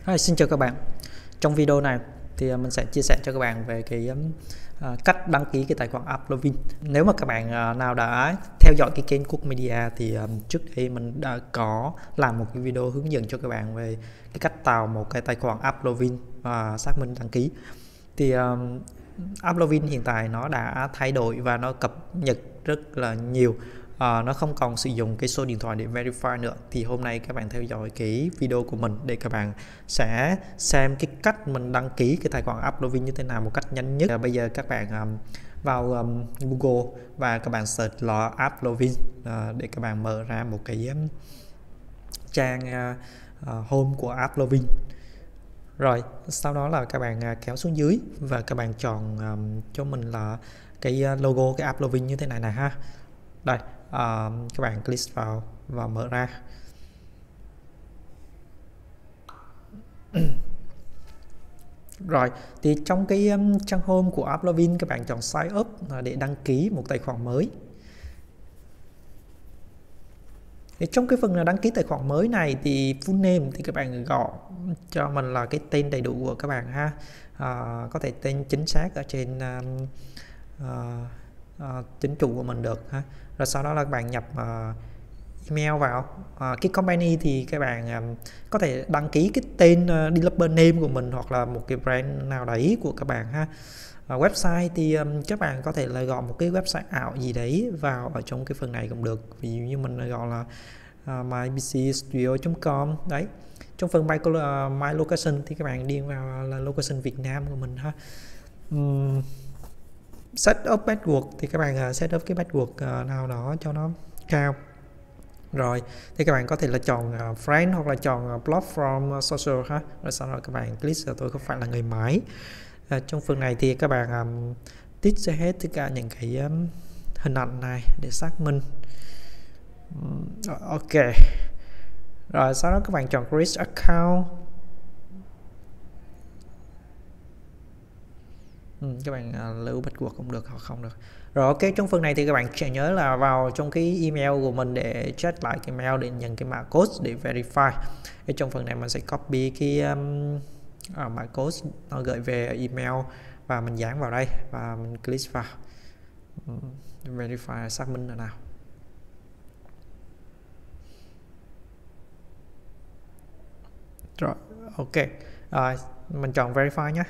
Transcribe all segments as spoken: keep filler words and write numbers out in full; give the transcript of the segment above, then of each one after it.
Hi, xin chào các bạn. Trong video này thì mình sẽ chia sẻ cho các bạn về cái uh, cách đăng ký cái tài khoản Uplovin. Nếu mà các bạn uh, nào đã theo dõi cái kênh Cook Media thì um, trước đây mình đã có làm một cái video hướng dẫn cho các bạn về cái cách tạo một cái tài khoản Uplovin và xác minh đăng ký. Thì um, Uplovin hiện tại nó đã thay đổi và nó cập nhật rất là nhiều. À, nó không còn sử dụng cái số điện thoại để verify nữa. Thì hôm nay các bạn theo dõi cái video của mình để các bạn sẽ xem cái cách mình đăng ký cái tài khoản Uplovin như thế nào một cách nhanh nhất. À, bây giờ các bạn um, vào um, Google và các bạn search là Uplovin uh, để các bạn mở ra một cái um, trang uh, uh, home của Uplovin. Rồi sau đó là các bạn uh, kéo xuống dưới và các bạn chọn um, cho mình là cái uh, logo cái Uplovin như thế này này ha. Đây, uh, các bạn click vào và mở ra. Rồi thì trong cái um, trang home của Uplovin các bạn chọn sign up uh, để đăng ký một tài khoản mới. Thì trong cái phần là đăng ký tài khoản mới này thì full name thì các bạn gọi cho mình là cái tên đầy đủ của các bạn ha. Uh, có thể tên chính xác ở trên um, uh, uh, chính chủ của mình được ha. Rồi sau đó là các bạn nhập uh, email vào. Uh, cái company thì các bạn um, có thể đăng ký cái tên uh, developer name của mình hoặc là một cái brand nào đấy của các bạn ha. Uh, website thì um, các bạn có thể là gọi một cái website ảo gì đấy vào ở trong cái phần này cũng được. Ví dụ như mình gọi là uh, mybcstudio chấm com đấy. Trong phần my, uh, my location thì các bạn điền vào là location Việt Nam của mình ha. Um, set up password thì các bạn uh, set up cái password uh, nào đó cho nó cao. Rồi thì các bạn có thể là chọn uh, friend hoặc là chọn uh, block from uh, social ha. Rồi sau đó các bạn click là tôi không phải là người máy. Uh, trong phần này thì các bạn um, tích ra hết tất cả những cái um, hình ảnh này để xác minh. um, ok. Rồi sau đó các bạn chọn create account. Ừ, các bạn uh, lưu password cũng được hoặc không được. Rồi ok, trong phần này thì các bạn sẽ nhớ là vào trong cái email của mình để check lại cái mail để nhận cái mã code để verify. Ở trong phần này mình sẽ copy cái um, uh, mã code nó gửi về email và mình dán vào đây và mình click vào um, verify xác minh là nào. Rồi ok, uh, mình chọn verify nhé.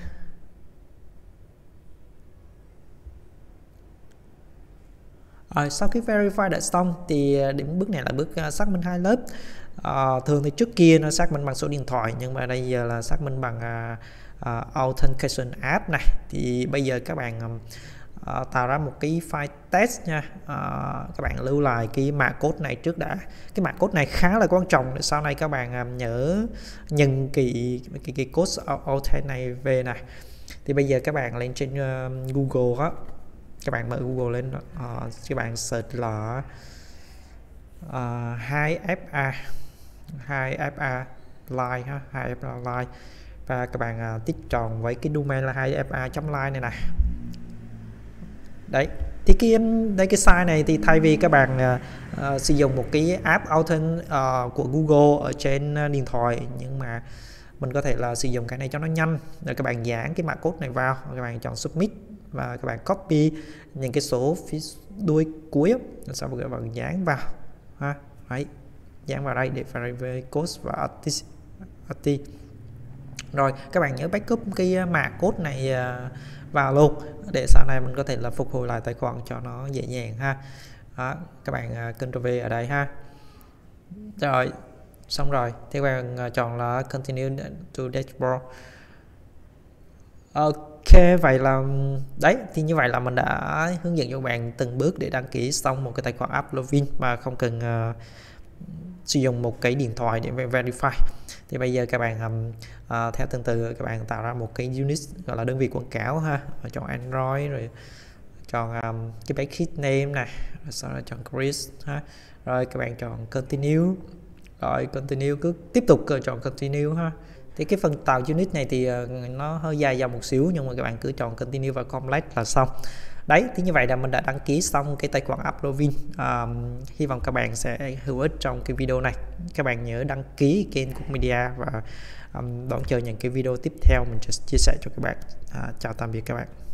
À, sau khi verify đã xong thì đến bước này là bước uh, xác minh hai lớp. Uh, thường thì trước kia nó xác minh bằng số điện thoại nhưng mà đây giờ là xác minh bằng uh, uh, authentication app này. Thì bây giờ các bạn uh, tạo ra một cái file test nha. Uh, các bạn lưu lại cái mã code này trước đã. Cái mã code này khá là quan trọng để sau này các bạn um, nhớ nhận cái cái, cái code authent này về này. Thì bây giờ các bạn lên trên uh, Google á, các bạn mở Google lên, uh, các bạn search là uh, hai F A hai F A line ha, hai F A line và các bạn uh, tích tròn với cái domain là hai F A chấm line này này. Đấy, thì cái đây cái site này thì thay vì các bạn uh, uh, sử dụng một cái app authent uh, của Google ở trên uh, điện thoại, nhưng mà mình có thể là sử dụng cái này cho nó nhanh. Rồi các bạn dán cái mã code này vào, các bạn chọn submit và các bạn copy những cái số phía đuôi cuối sau đó các bạn dán vào ha. Đấy, dán vào đây để verify code và ati. Rồi các bạn nhớ backup cái mã code này vào luôn để sau này mình có thể là phục hồi lại tài khoản cho nó dễ dàng ha. Đó, các bạn Ctrl V ở đây ha. Rồi xong rồi thì các bạn chọn là continue to dashboard. Ok, vậy là đấy, thì như vậy là mình đã hướng dẫn cho các bạn từng bước để đăng ký xong một cái tài khoản Uplovin mà không cần uh, sử dụng một cái điện thoại để verify. Thì bây giờ các bạn um, uh, theo từng từ các bạn tạo ra một cái unit gọi là đơn vị quảng cáo ha, rồi chọn Android, rồi chọn um, cái package name này, rồi sau đó chọn create ha, rồi các bạn chọn continue, rồi continue cứ tiếp tục chọn continue ha. Thì cái phần tạo unit này thì uh, nó hơi dài dòng một xíu nhưng mà các bạn cứ chọn continue và complete là xong. Đấy, thì như vậy là mình đã đăng ký xong cái tài khoản Uplovin. um, Hy vọng các bạn sẽ hữu ích trong cái video này. Các bạn nhớ đăng ký kênh Cook Media và um, đón chờ những cái video tiếp theo mình sẽ chia sẻ cho các bạn. À, chào tạm biệt các bạn.